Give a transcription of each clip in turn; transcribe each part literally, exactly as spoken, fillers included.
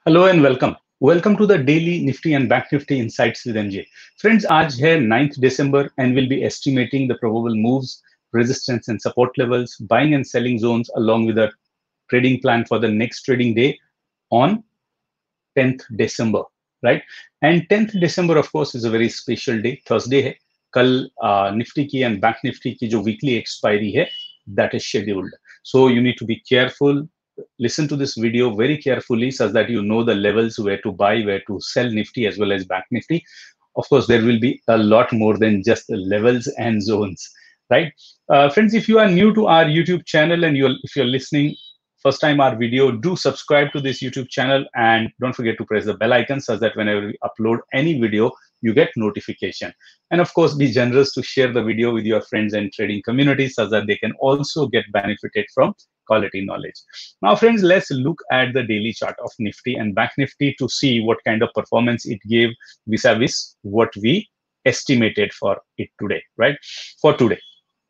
Hello and welcome. Welcome to the daily Nifty and Bank Nifty Insights with M J. Friends, आज है ninth December and we'll be estimating the probable moves, resistance and support levels, buying and selling zones along with a trading plan for the next trading day on tenth December, right? And tenth December, of course, is a very special day. Thursday है. कल Nifty की and Bank Nifty की जो weekly expiry है, that is scheduled. So you need to be careful. Listen to this video very carefully so that you know the levels where to buy, where to sell Nifty as well as Bank Nifty. Of course, there will be a lot more than just the levels and zones, right? Uh, friends, if you are new to our YouTube channel and you're if you're listening first time our video, do subscribe to this YouTube channel and don't forget to press the bell icon so that whenever we upload any video, you get notification. And of course, be generous to share the video with your friends and trading community so that they can also get benefited from quality knowledge. Now, friends, let's look at the daily chart of Nifty and Bank Nifty to see what kind of performance it gave vis-a-vis what we estimated for it today, right? For today.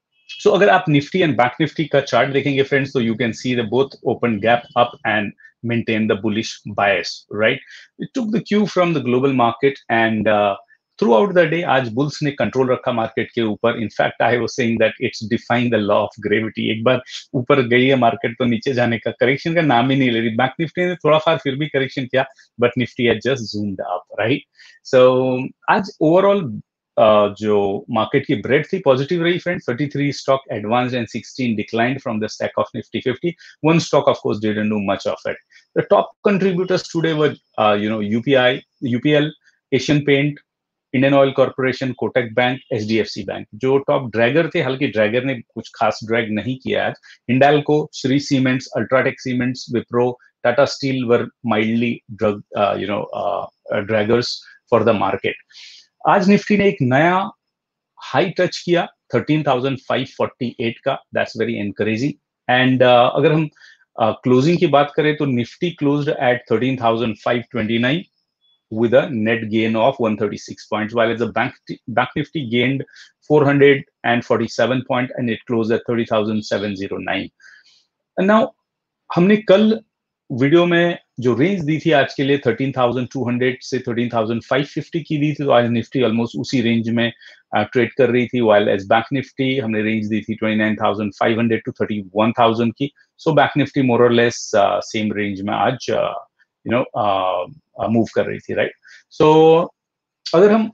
So अगर आप Nifty and Bank Nifty का chart देखेंगे friends, so you can see the both open gap up and maintain the bullish bias, right? It took the cue from the global market and uh, throughout the day आज bulls ने control रखा market के ऊपर. In fact, I was saying that it's defying the law of gravity. एक बार ऊपर गई है market तो नीचे जाने का correction का नाम ही नहीं ले रही. Bank Nifty ने थोड़ा फार फिर भी correction किया, but Nifty had just zoomed up, right? So आज overall Uh, जो मार्केट की ब्रेड थी पॉजिटिव रही friend. thirty-three stock advanced and sixteen declined from the stack of Nifty fifty. One stock of course didn't do much of it. The top contributors today were uh, you know U P I, U P L, Asian Paint, Indian Oil Corporation, Kotak bank, H D F C bank. जो top draggers थे, हालांकि Drager ने कुछ खास drag नहीं किया आज. Hindalco, Shree cements, UltraTech cements, Wipro, Tata steel were mildly drag you know draggers for the market. आज निफ्टी ने एक नया हाई टच किया thirteen thousand five hundred forty-eight का. That's very encouraging. एंड अगर हम क्लोजिंग uh, की बात करें तो Nifty closed at thirteen thousand five hundred twenty-nine with a net gain of one hundred thirty-six points, while as the bank bank nifty gained four hundred forty-seven points and it closed at thirty thousand seven hundred nine. And now हमने कल video में जो range दी थी आज के लिए thirteen thousand two hundred से thirteen thousand five hundred fifty की दी थी, तो आज निफ्टी ऑलमोस्ट उसी रेंज में ट्रेड uh, कर रही थी. वाइल एज बैंक निफ्टी हमने रेंज दी थी twenty-nine thousand five hundred to thirty-one thousand की. सो बैंक निफ्टी मोर और लेस सेम रेंज में आज यू नो मूव कर रही थी, राइट? सो अगर हम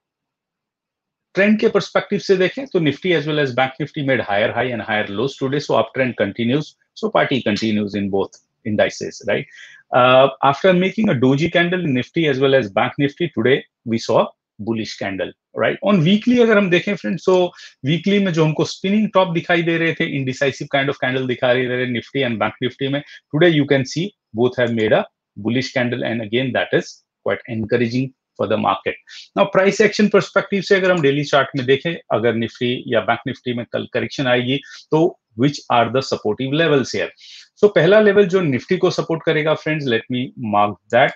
ट्रेंड के पर्सपेक्टिव से देखें तो Nifty as well as bank Nifty made higher high and higher lows today. So up trend continues. So party continues in both indices, right? Uh, after making a doji candle in Nifty as well as Bank Nifty today, we saw bullish candle, right? On weekly अगर हम देखें friends, so weekly में जो हमको spinning top दिखाई दे रहे थे, indecisive kind of candle दिखा रहे थे Nifty and Bank Nifty में, today you can see both have made a bullish candle and again that is quite encouraging for the market. Now price action perspective से अगर हम daily chart में देखें, अगर Nifty या Bank Nifty में कल correction आएगी तो which are the supportive levels here? So पहला लेवल जो निफ्टी को सपोर्ट करेगा friends, let me mark that,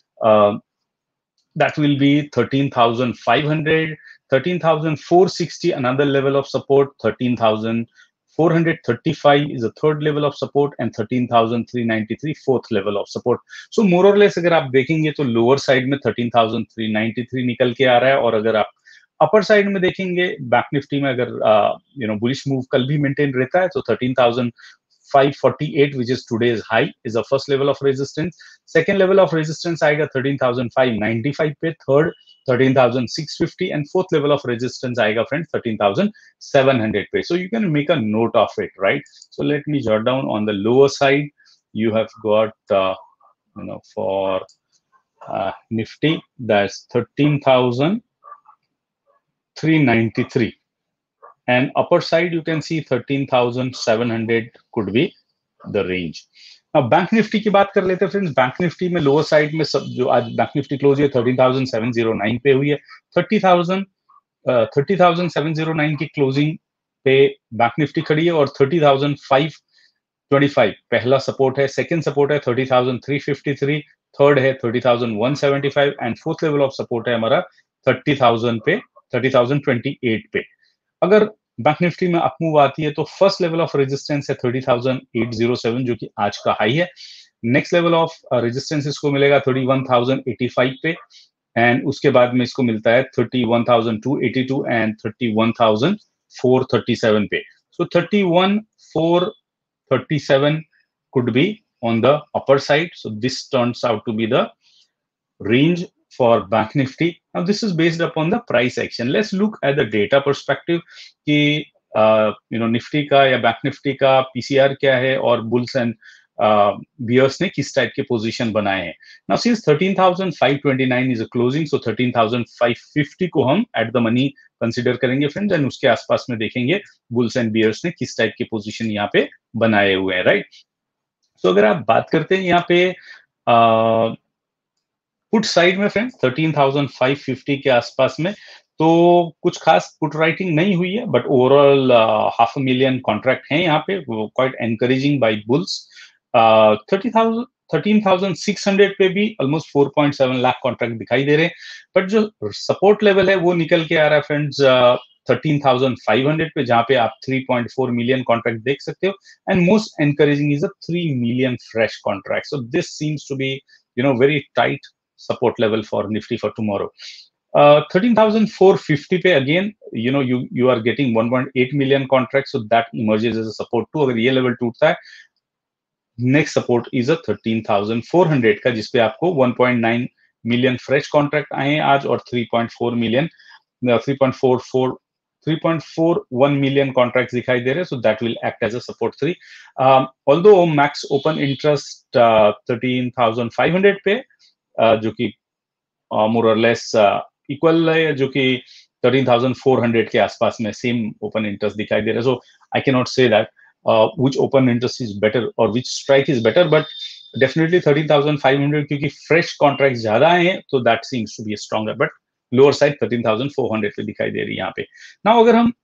that will be thirteen thousand five hundred, thirteen thousand four hundred sixty another level of support, thirteen thousand four hundred thirty-five is a third level of support and thirteen thousand three hundred ninety-three fourth level of support. So more or less अगर आप देखेंगे तो lower side में thirteen thousand three hundred ninety-three निकल के आ रहा है, और अगर आप अपर साइड में देखेंगे बैंक निफ्टी में अगर यू नो बुलिश मूव कल भी मेंटेन रहता है तो thirteen thousand five hundred forty-eight, which is today's high, is the first level of resistance. Second level of resistance आएगा thirteen thousand five hundred ninety-five पे, third thirteen thousand six hundred fifty, and fourth level of resistance आएगा friends thirteen thousand seven hundred पे. So you can make a note of it, right? So let me jot down on the lower side. You have got uh, you know for uh, Nifty that's thirteen thousand three hundred ninety-three. And upper side you can see thirteen thousand seven hundred could be the range. Now bank Nifty की बात कर लेते हैं friends. Bank Nifty में lower side में सब जो आज बैंक निफ्टी क्लोज हुई है thirteen thousand seven hundred nine पे हुई है. thirty thousand thirty thousand seven hundred nine की क्लोजिंग पे बैंक निफ्टी खड़ी है और thirty thousand five hundred twenty-five पहला सपोर्ट है. सेकंड सपोर्ट है thirty thousand three hundred fifty-three, third है thirty thousand one hundred seventy-five and fourth level of support है हमारा thirty thousand पे thirty thousand twenty-eight पे. अगर बैंक निफ्टी में अप मूव आती है तो फर्स्ट लेवल ऑफ रेजिस्टेंस है thirty thousand eight hundred seven जो कि आज का हाई है. नेक्स्ट लेवल ऑफ रेजिस्टेंस इसको मिलेगा thirty one thousand eighty five पे, एंड उसके बाद में इसको मिलता है thirty one thousand two eighty two and thirty one thousand four thirty seven पे. So thirty one four thirty seven could be on the upper side. So this turns out to be the range for Bank Nifty. Now this is based upon the price action. Let's look at the data perspective कि uh, you know Nifty का या Bank Nifty का P C R क्या है और bulls and uh, bears ने किस type के पोजीशन बनाए हैं. Now since thirteen thousand five twenty-nine is a closing, so thirteen thousand five fifty को हम at the money कंसिडर करेंगे फ्रेंड्स, एंड उसके आसपास में देखेंगे बुल्स एंड बियर्स ने किस टाइप के पोजीशन यहाँ पे बनाए हुए हैं, राइट. सो अगर आप बात करते हैं यहाँ पे पुट साइड में friends thirteen thousand five fifty के आसपास में, तो कुछ खास पुट राइटिंग नहीं हुई है, but overall half a million contract हैं यहाँ पे, quite encouraging by bulls. Thirty thousand thirteen thousand six hundred पे भी almost four point seven lakh contract दिखाई दे रहे हैं, बट जो सपोर्ट लेवल है वो निकल के आ रहा है friends thirteen thousand five hundred पे, जहां पे आप three point four million contract देख सकते हो, and most encouraging is a three million fresh contract. So this seems to be you know very tight support level for Nifty for tomorrow. Thirteen thousand four fifty पे again you know you you are getting one point eight million contract, so that emerges as a support too. अगर ये level टूटता है, next support is a thirteen thousand four hundred का, जिसपे आपको one point nine million fresh contract आए हैं आज, और three point four million three point four four three point four one million contract दिखाई दे रहे हैं. So that will act as a support three. Although max open interest thirteen thousand five hundred पे, uh, जो कि मोर और less equal है, जो कि थर्टीन थाउजेंड फोर हंड्रेड के आसपास में सेम ओपन इंटरेस्ट दिखाई दे रहा है. So I can not say that Uh, which open interest is better or which strike is better, but definitely thirteen thousand five hundred क्योंकि fresh contracts ज्यादा हैं, तो that seems to be stronger, but lower side thirteen thousand four hundred पे दिखाई दे रही है यहाँ पे. Now अगर हम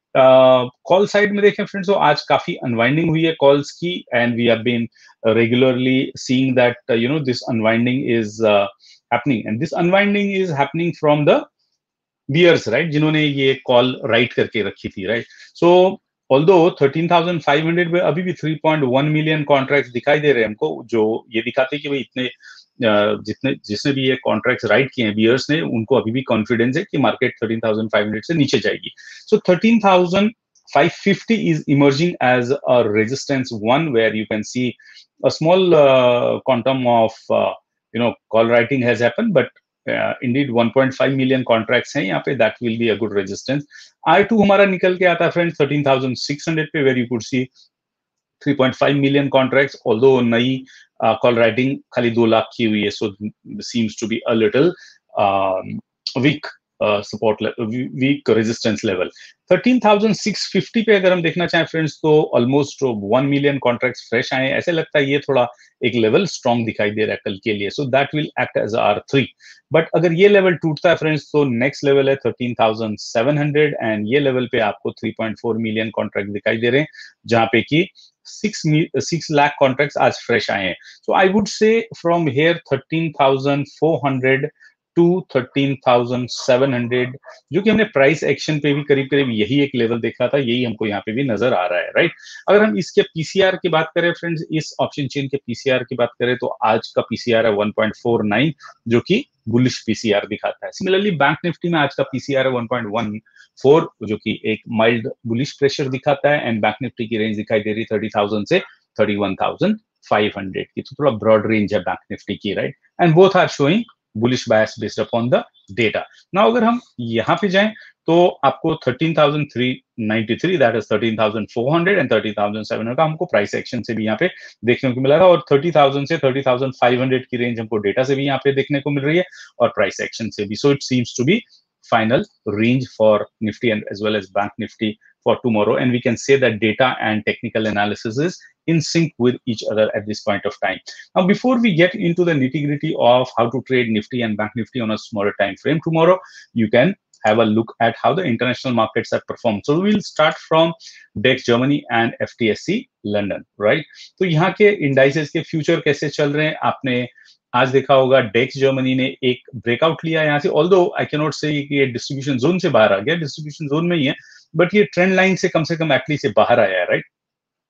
कॉल uh, साइड में देखें फ्रेंड्स, तो आज काफी अनवाइंडिंग हुई है कॉल्स की, and we have been regularly seeing that you know this unwinding is happening, and this unwinding is happening from the bears, right, जिन्होंने ये कॉल राइट करके रखी थी, right. So although thirteen thousand five hundred में अभी भी three point one million contracts दिखाई दे रहे हैं हमको, जो ये दिखाते हैं कि भाई इतने जितने जिसने भी ये कॉन्ट्रैक्ट्स राइट किए हैं बियर्स ने, उनको अभी भी कॉन्फिडेंस है कि market thirteen thousand five hundred से नीचे जाएगी. So thirteen thousand five fifty is emerging as a resistance one, where you can see a small uh, quantum of uh, you know call writing has happened, but uh, indeed one point five million contracts हैं यहाँ पे, that will be a good resistance. I two हमारा निकल के आता है friends thirteen thousand six hundred पे, where you could see three point five million contracts, although नई uh, call writing खाली दो लाख की हुई है, so seems to be a little um, weak uh, support weak resistance level. Thirteen thousand six fifty पे अगर हम देखना चाहें फ्रेंड्स, तो almost one million contracts fresh आए. ऐसे लगता है ये थोड़ा एक लेवल स्ट्रॉन्ग दिखाई दे रहा है कल के लिए, so that will act as R three. But अगर ये लेवल टूटता है फ्रेंड्स, तो नेक्स्ट लेवल है thirteen thousand seven hundred, and ये लेवल पे आपको three point four million contract दिखाई दे रहे हैं, जहां पे कि सिक्स सिक्स लाख कॉन्ट्रैक्ट्स आज फ्रेश आए हैं. So I would say from here thirteen thousand four hundred to thirteen thousand seven hundred, जो कि हमने प्राइस एक्शन पे भी करीब करीब यही एक लेवल देखा था, यही हमको यहाँ पे भी नजर आ रहा है, राइट. अगर हम इसके पीसीआर की बात करें फ्रेंड्स, इस ऑप्शन चेन के पीसीआर की बात करें, तो आज का पीसीआर है वन पॉइंट फोर नाइन, जो कि बुलिश पीसीआर दिखाता है. सिमिलरली बैंक निफ्टी में आज का पीसीआर है वन पॉइंट वन फोर, जो कि एक माइल्ड बुलिश प्रेशर दिखाता है, एंड बैंक निफ्टी की रेंज दिखाई दे रही है थर्टी थाउजेंड से thirty one thousand five hundred की, तो थोड़ा ब्रॉड रेंज है बैंक निफ्टी की, right. And both are showing bullish bias based upon the data. Now अगर हम यहाँ पे जाएं, तो आपको thirteen thousand three ninety three, that is thirteen thousand four hundred and thirteen thousand seven hundred का हमको प्राइस एक्शन से भी यहाँ पे देखने को मिला था, और थर्टी थाउजेंड से थर्टी थाउजेंड फाइव हंड्रेड की रेंज हमको डेटा से भी यहाँ पे देखने को मिल रही है, और प्राइस एक्शन से भी. So it seems to be final range for Nifty and as well as Bank Nifty for tomorrow, and we can say that data and technical analysis is in sync with each other at this point of time. Now, before we get into the nitty-gritty of how to trade Nifty and Bank Nifty on a smaller time frame tomorrow, you can have a look at how the international markets have performed. So we'll start from D E X Germany and F T S E London, right? तो यहाँ के indices के future कैसे चल रहे हैं, आपने आज देखा होगा डेक्स जर्मनी ने एक ब्रेकआउट लिया यहाँ से, ऑल्दो आई कैन नॉट से कि ये डिस्ट्रीब्यूशन जोन से बाहर आ गया, डिस्ट्रीब्यूशन जोन में ही है, बट ये ट्रेंड लाइन से कम से कम एटलीस्ट से बाहर आया है, राइट.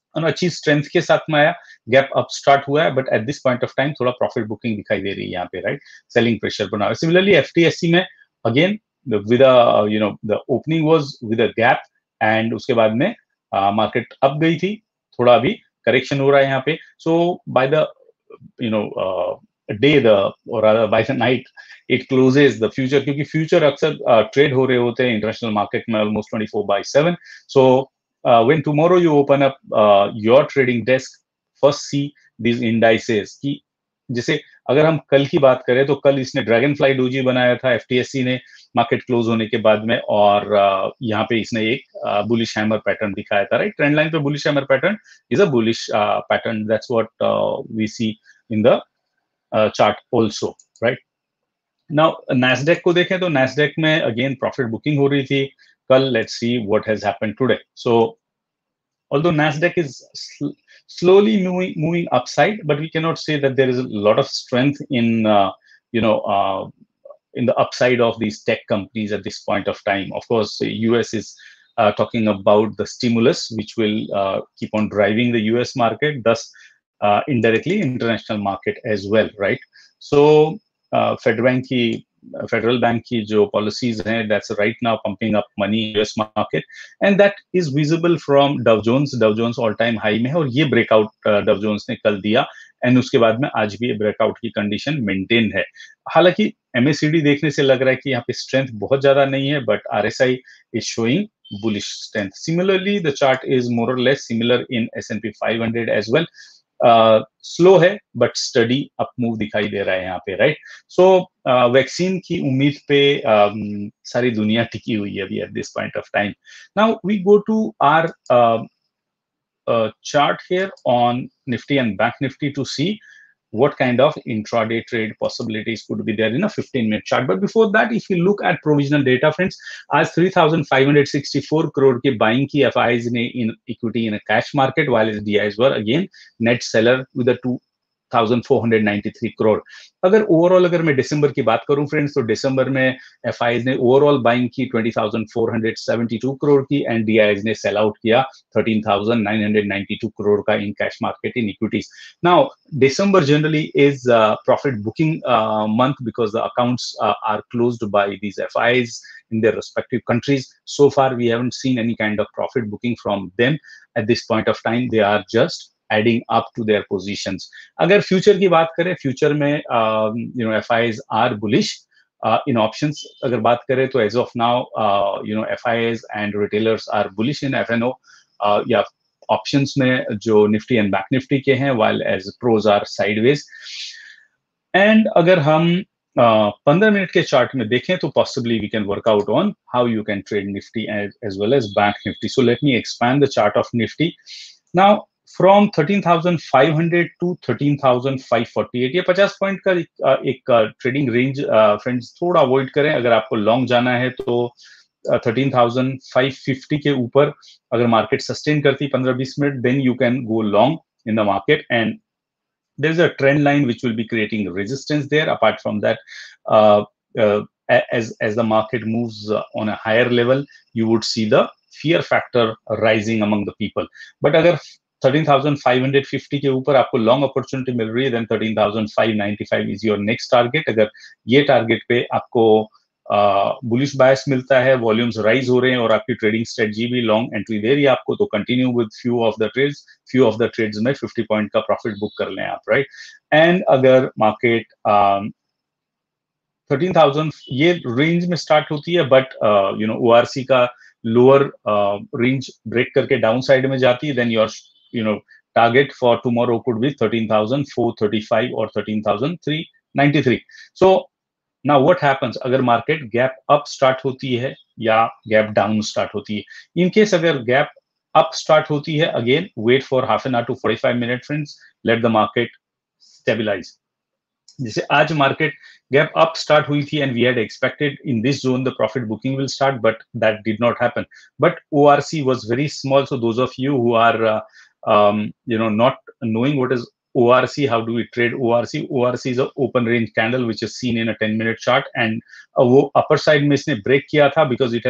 अच्छी स्ट्रेंथ के साथ में आया, गैप अप स्टार्ट हुआ है, but at this point of time थोड़ा प्रॉफिट बुकिंग दिखाई दे रही है यहाँ पे, राइट, सेलिंग प्रेशर बना हुआ है। सिमिलरली एफटीएससी में again with you know the opening was with a gap, and उसके बाद में मार्केट uh, अप गई थी, थोड़ा अभी करेक्शन हो रहा है यहाँ पे। So by the you know day the और by the night it closes the future, क्योंकि फ्यूचर अक्सर ट्रेड uh, हो रहे होते हैं इंटरनेशनल मार्केट में almost twenty four by seven. So uh, when tomorrow you open up uh, your trading desk, first see these indices की, जैसे अगर हम कल की बात करें तो कल इसने ड्रैगन फ्लाई डोजी बनाया था एफटीएससी ने मार्केट क्लोज होने के बाद में, और uh, यहाँ पे इसने एक बुलिश हैमर पैटर्न दिखाया था, राइट, ट्रेंड लाइन पे bullish hammer pattern is a bullish pattern, that's what we see in the chart also, right. Now Nasdaq को देखें तो नैस्डैक में अगेन प्रॉफिट बुकिंग हो रही थी कल, let's see what has happened today. So although Nasdaq is sl slowly moving moving upside, but we cannot say that there is a lot of strength in uh, you know uh, in the upside of these tech companies at this point of time. Of course, the U S is uh, talking about the stimulus, which will uh, keep on driving the U S market, thus uh, indirectly international market as well, right? So uh, Fed Bank की federal bank की जो policies हैं, that's right now pumping up money US market, and that is visible from Dow Jones. Dow Jones all time high में है, और ये breakout Dow Jones ने कल दिया, एंड उसके बाद में आज भी ब्रेकआउट की कंडीशन मेंटेन है। हालांकि एमएसीडी देखने से लग रहा है कि यहाँ पे स्ट्रेंथ बहुत ज्यादा नहीं है, but RSI is showing bullish strength. Similarly, the chart is more or less similar in S and P five hundred as well. Slow uh, है बट स्टडी अप मूव दिखाई दे रहा है यहाँ पे, राइट। सो वैक्सीन की उम्मीद पे um, सारी दुनिया टिकी हुई है अभी at this point of time. Now we go to our chart here on Nifty and Bank Nifty to see what kind of intraday trade possibilities could be there in a fifteen minute chart. But before that, if you look at provisional data, friends, as three thousand five hundred sixty-four crore ke buying ki F Is ne in equity in a cash market, while its D Is were again net seller with a two thousand four hundred ninety-three crore. अगर overall अगर मैं दिसंबर की बात करूं friends, तो दिसंबर में F IIs ने ओवरऑल बाइंग की twenty thousand four hundred seventy two crore की, एंड डी आईज ने सेल आउट किया thirteen thousand nine hundred ninety two crore का in cash market in equities. Now December generally is uh, profit booking uh, month because the accounts uh, are closed by these F Is in their respective countries. So far, we haven't seen any kind of profit booking from them at this point of time. They are just adding up to their positions. अगर future की बात करें, future में you know F IIs are bullish in options. अगर बात करें तो as of now you know F IIs and retailers are bullish in F N O या ऑप्शंस में जो निफ्टी एंड बैंक निफ्टी के हैं, while as pros are sideways. And अगर हम पंद्रह मिनट के चार्ट में देखें तो possibly we can work out on how you can trade Nifty as, as well as Bank Nifty. So let me expand the chart of Nifty. Now from thirteen thousand five hundred to thirteen thousand five forty-eight, ये पचास point का एक trading range friends थोड़ा avoid करें। अगर आपको long जाना है तो थर्टीन थाउजेंड फाइव फिफ्टी के ऊपर अगर मार्केट सस्टेन करती पंद्रह बीस minute, then you can go long in the market, and there is a trend line which will be creating resistance there. Apart from that, uh, uh, as as the market moves uh, on a higher level, you would see the fear factor rising among the people. But agar thirteen thousand five hundred fifty के ऊपर आपको long opportunity मिल रही है, then thirteen thousand five ninety-five is your next target. अगर ये target पे आपको bullish uh, बायस मिलता है, वॉल्यूम्स राइज हो रहे हैं और आपकी ट्रेडिंग स्ट्रेटजी भी लॉन्ग एंट्री दे रही है आपको, तो continue with few of the trades few of the trades में फिफ्टी पॉइंट का प्रॉफिट बुक कर लें आप, राइट। एंड अगर मार्केट थर्टीन थाउजेंड ये रेंज में स्टार्ट होती है, बट यू नो ओआरसी का लोअर रेंज ब्रेक करके डाउन साइड में जाती है, then your you know target for tomorrow could be thirteen thousand four thirty five और thirteen thousand three ninety three. So Now what happens अगर market gap up start होती है या gap down start होती है? इन केस अगर gap up start होती है, again wait for half an hour to forty five minute friends, let the market stabilise. जैसे आज मार्केट गैप अप स्टार्ट हुई थी, and we had expected in this zone the profit booking will start, but that did not happen. But ORC was very small, so those of you who are you know not knowing what is O R C, how do we trade O R C? O R C is a open range candle which is seen in a ten minute chart, and uh, वो upper side में इसने break किया था because it has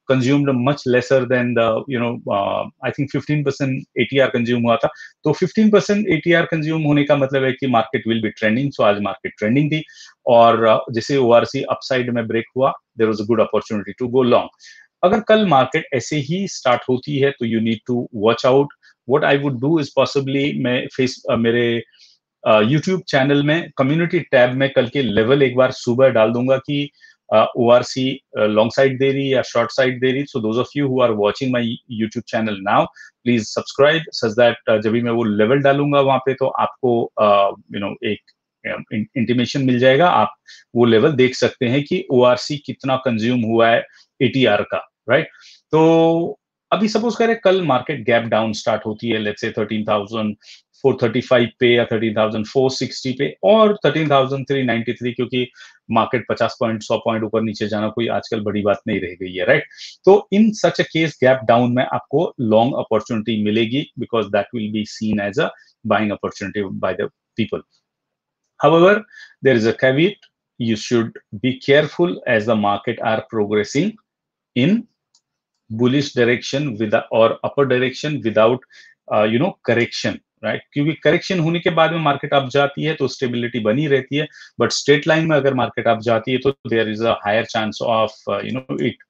consumed much lesser than the, you know, uh, I think fifteen percent A T R consume हुआ था. तो fifteen percent A T R consume होने का मतलब है कि market will be trending. So आज market trending थी और uh, जैसे O R C upside में break हुआ, there was a good opportunity to go long. अगर कल मार्केट ऐसे ही स्टार्ट होती है तो you need to watch out. What I would do is possibly मैं फेस uh, मेरे यूट्यूब uh, चैनल में कम्युनिटी टैब में कल के लेवल एक बार सुबह डाल दूंगा कि O R C long side दे रही या शॉर्ट साइड दे रही. So those of you who are watching my YouTube channel now, please subscribe such that जब भी मैं वो लेवल डालूंगा वहां पे तो आपको यू नो एक इंटीमेशन मिल जाएगा. आप वो लेवल देख सकते हैं कि O R C कितना कंज्यूम हुआ है A T R का, राइट. तो अभी सपोज करें कल मार्केट गैप डाउन स्टार्ट होती है, let's say thirteen thousand four thirty five पे या थर्टीन थाउजेंड फोर सिक्सटी पे और thirteen thousand three ninety three, क्योंकि मार्केट पचास पॉइंट सौ पॉइंट ऊपर नीचे जाना कोई आजकल बड़ी बात नहीं रह गई है, राइट. तो in such a case gap down में आपको लॉन्ग अपॉर्चुनिटी मिलेगी because that will be seen as a buying opportunity by the people. However, there is a caveat. You should be careful as the market are progressing in bullish direction with or upper direction without uh, you know correction, right. क्योंकि correction होने के बाद में market up जाती है तो stability बनी रहती है, बट स्ट्रेट लाइन में अगर मार्केट अप जाती है तो there is a higher chance of you know it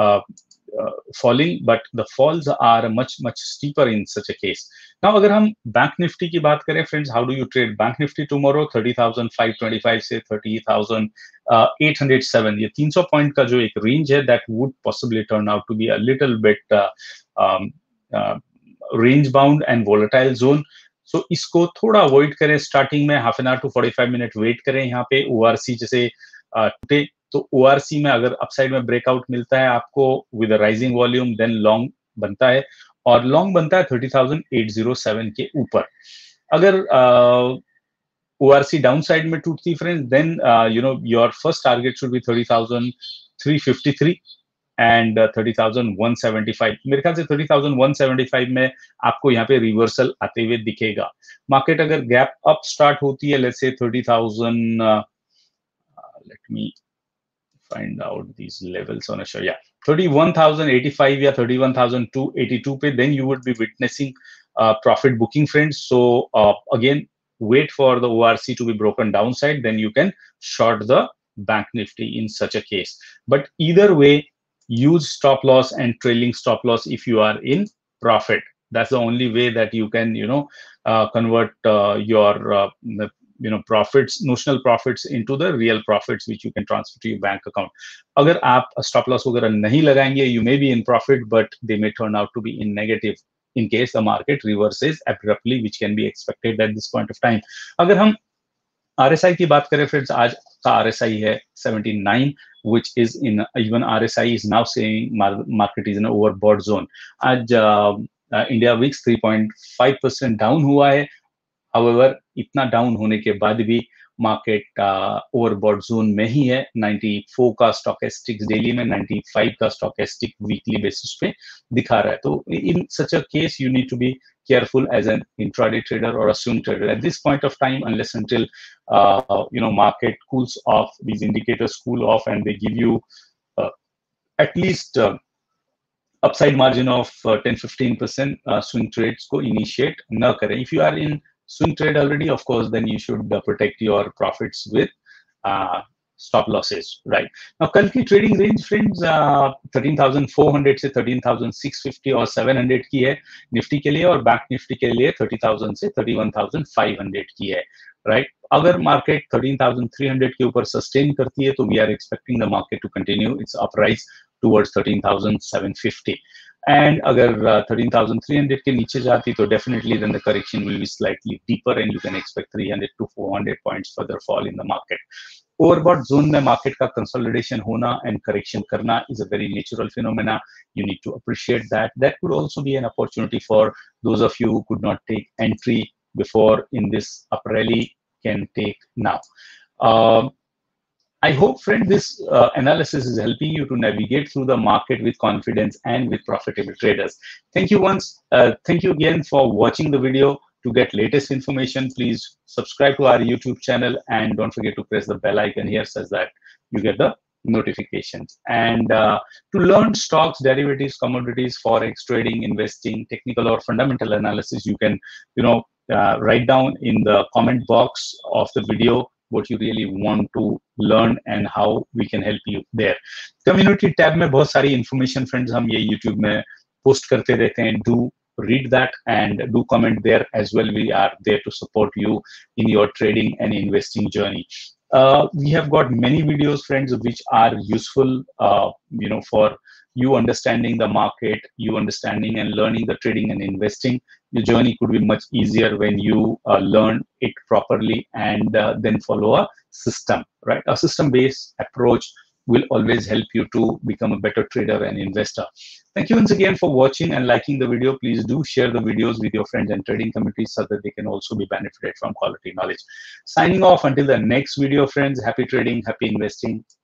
falling, but the falls are much much steeper in such a case. Now अगर हम बैंक निफ्टी की बात करें friends, how do you trade Bank Nifty tomorrow? Thirty thousand five twenty five से thirty thousand eight hundred seven, ये तीन सौ point का जो एक रेंज है, that would possibly turn out to be a little bit uh, um, uh, range bound and volatile zone. So इसको थोड़ा अवॉइड करें. स्टार्टिंग में half an hour to forty five minute wait करें. यहाँ पे O R C जैसे टूटे uh, तो O R C में अगर अपसाइड में ब्रेकआउट मिलता है आपको with rising volume, then long बनता है और लॉन्ग बनता है thirty thousand eight hundred seven के ऊपर. अगर uh, O R C down side में टूटती friends, then you know your first target should be thirty thousand three fifty three and thirty thousand one seventy five. मेरे ख्याल से thirty thousand one seventy five में आपको यहाँ पे reversal आते हुए दिखेगा. मार्केट अगर गैप अप स्टार्ट होती है, let's say thirty thousand, let me find out these levels on a show. Yeah, thirty-one thousand eighty-five या thirty-one thousand two hundred eighty-two पे, then you would be witnessing uh, profit booking, friends. So uh, again, wait for the O R C to be broken downside, then you can short the bank nifty in such a case. But either way, use stop loss and trailing stop loss if you are in profit. That's the only way that you can, you know, uh, convert uh, your uh, you know profits, notional profits into the real profits which you can transfer to your bank account. अगर आप stop loss वगैरह नहीं लगाएंगे, you may be in profit, but they may turn out to be in negative in case the market reverses abruptly, which can be expected at this point of time. अगर हम R S I की बात करें friends, आज का R S I है seventy nine, which is in even R S I is now saying market is in overbought zone. आज India VIX three point five percent down हुआ है. However, इतना डाउन होने के बाद भी मार्केट ओवरबॉट जोन में ही है. नाइंटी फोर का स्टॉकेस्टिक्स डेली में, नाइंटी फाइव का स्टॉकेस्टिक वीकली बेसिस पे दिखा रहा है. तो in such a case you need to be careful as an intraday trader or a swing trader at this point of time, unless until uh, you know market cools off, these indicators cool off and they give you uh, at least uh, upside margin of uh, ten to fifteen percent. uh, swing trades को initiate ना करें. If you are in swing trade already, of course, then you should uh, protect your profits with uh, stop losses, right? Now कल की trading range friends uh, thirteen thousand four hundred से thirteen thousand six fifty और seven hundred की है Nifty के लिए, और bank Nifty के लिए thirty thousand से thirty-one thousand five hundred की है, right? अगर market thirteen thousand three hundred के ऊपर सस्टेन करती है तो we are expecting the market to continue its uprise towards thirteen thousand seven fifty. And अगर uh, thirteen thousand three hundred के नीचे जाती तो definitely then the correction will be slightly deeper and you can expect three hundred to four hundred points further fall in the market. Overbought zone में market का consolidation होना and correction करना is a very natural phenomena. You need to appreciate that. That could also be an opportunity for those of you who could not take entry before in this up rally can take now. Um, I hope, friend, this uh, analysis is helping you to navigate through the market with confidence and with profitable traders. Thank you once. Uh, thank you again for watching the video. To get latest information, please subscribe to our YouTube channel and don't forget to press the bell icon here so that you get the notifications. And uh, to learn stocks, derivatives, commodities, forex trading, investing, technical or fundamental analysis, you can, you know, uh, write down in the comment box of the video what you really want to learn and how we can help you there. Community tab में बहुत सारी information friends हम ये YouTube में post करते रहते हैं. Do read that and do comment there as well. We are there to support you in your trading and investing journey. Uh, we have got many videos, friends, which are useful, uh, you know, for you understanding the market, you understanding and learning the trading and investing. Your journey could be much easier when you uh, learn it properly and uh, then follow a system, right? A system-based approach will always help you to become a better trader and investor. Thank you once again for watching and liking the video. Please do share the videos with your friends and trading communities so that they can also be benefited from quality knowledge. Signing off until the next video, friends. Happy trading, happy investing.